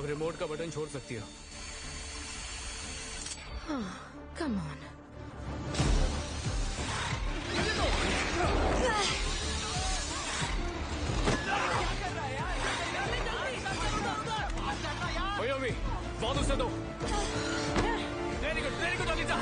Remote का button छोड़ सकती हो। Come on. ओयोमी, बहुत उसे दो। Very good Anita.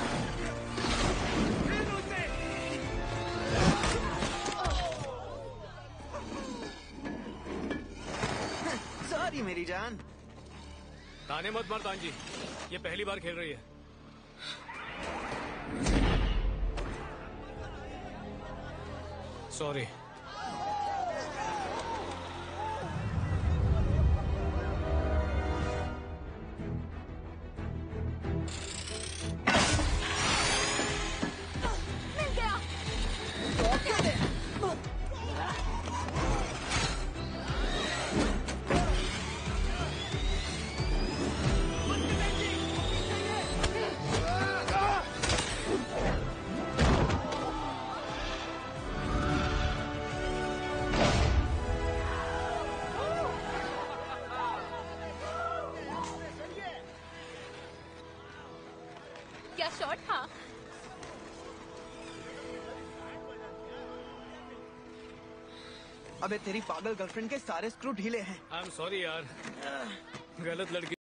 सॉरी मेरी जान। ताने मत मार तांजी, ये पहली बार खेल रही है। सॉरी। क्या शॉट था? अबे तेरी पागल गर्लफ्रेंड के सारे स्क्रू ढीले हैं। आई एम सॉरी यार, गलत लड़की